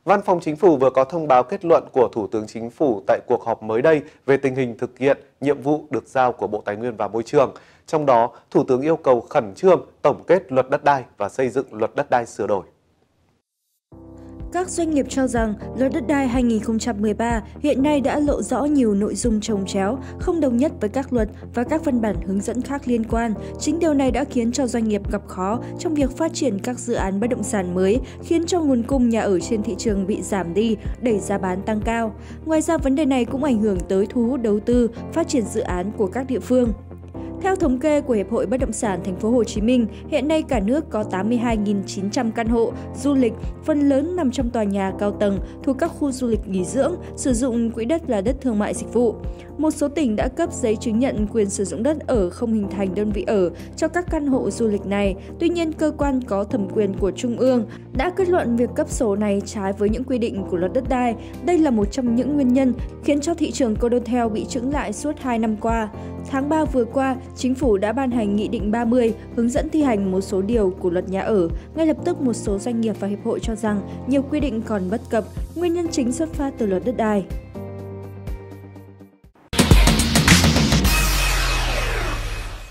Văn phòng Chính phủ vừa có thông báo kết luận của Thủ tướng Chính phủ tại cuộc họp mới đây về tình hình thực hiện nhiệm vụ được giao của Bộ Tài nguyên và Môi trường. Trong đó, Thủ tướng yêu cầu khẩn trương tổng kết luật đất đai và xây dựng luật đất đai sửa đổi. Các doanh nghiệp cho rằng luật đất đai 2013 hiện nay đã lộ rõ nhiều nội dung chồng chéo, không đồng nhất với các luật và các văn bản hướng dẫn khác liên quan. Chính điều này đã khiến cho doanh nghiệp gặp khó trong việc phát triển các dự án bất động sản mới, khiến cho nguồn cung nhà ở trên thị trường bị giảm đi, đẩy giá bán tăng cao. Ngoài ra, vấn đề này cũng ảnh hưởng tới thu hút đầu tư, phát triển dự án của các địa phương. Theo thống kê của Hiệp hội Bất động sản Thành phố Hồ Chí Minh, hiện nay cả nước có 82.900 căn hộ du lịch, phần lớn nằm trong tòa nhà cao tầng thuộc các khu du lịch nghỉ dưỡng, sử dụng quỹ đất là đất thương mại dịch vụ. Một số tỉnh đã cấp giấy chứng nhận quyền sử dụng đất ở không hình thành đơn vị ở cho các căn hộ du lịch này. Tuy nhiên, cơ quan có thẩm quyền của Trung ương đã kết luận việc cấp sổ này trái với những quy định của luật đất đai. Đây là một trong những nguyên nhân khiến cho thị trường condotel bị chững lại suốt 2 năm qua. Tháng 3 vừa qua, Chính phủ đã ban hành Nghị định 30 hướng dẫn thi hành một số điều của luật nhà ở. Ngay lập tức, một số doanh nghiệp và hiệp hội cho rằng nhiều quy định còn bất cập, nguyên nhân chính xuất phát từ luật đất đai.